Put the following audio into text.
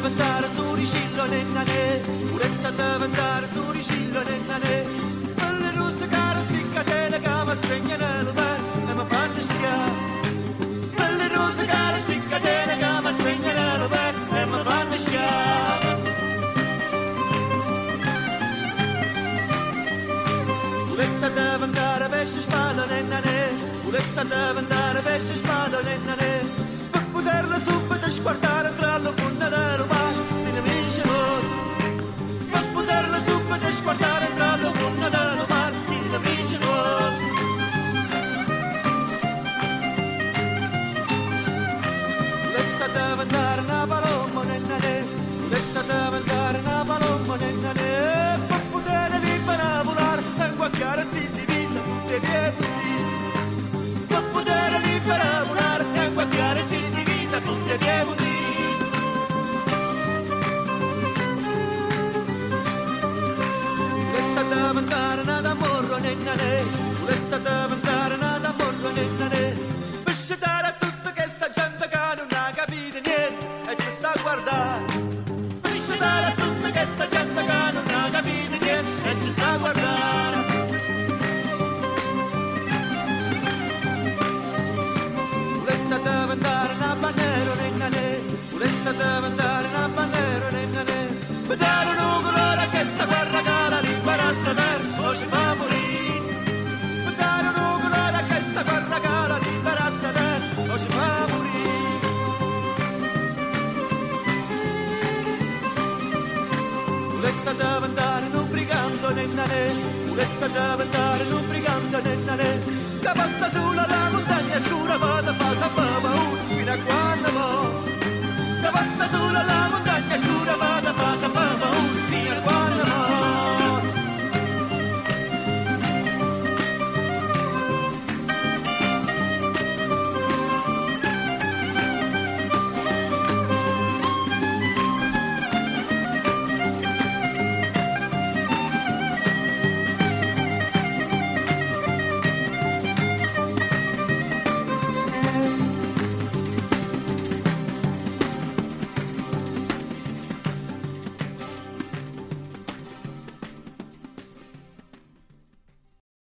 andare su ricillo nennane, volesse andare su ricillo nennane, quelle russe care spiccatene che mi stregnano lo bar e mi fanno schiaffo, quelle russe care spiccatene che mi stregnano lo bar e mi fanno schiaffo. Volesse andare a pesce spada nennane, volesse andare a pesce spada nennane, per poterla subito sguardare tra la fonna del mare, si ne vince rosso, per poterla subito sguardare tra la fonna del mare, si ne vince rosso. Volesse andare una palomma nennane, volesse andare una palomma nennane, per poter libera volare e guacchiare si divisa tutte le vie condivise, per poter libera volare e guacchiare si divisa tutte le vie condivise. Volesse andare nada morro nennane, volesse andare nada morro nennane, per scegliere a tutta questa gente che non ha capito niente e ci sta a guardare, per scegliere a tutta questa gente che non ha capito niente e ci sta a guardare. Volesse andare una bandiera nennane, volesse andare una bandiera nennane, vedere un colore che sta guerra che la libera sta terra o ci fa morire, vedere un colore che sta guerra che la libera sta terra o ci fa morire. Volesse andare un brigando nennane, volesse andare un brigando nennane, che passa sulla la montagna scura, vada a fare paura fino a qua.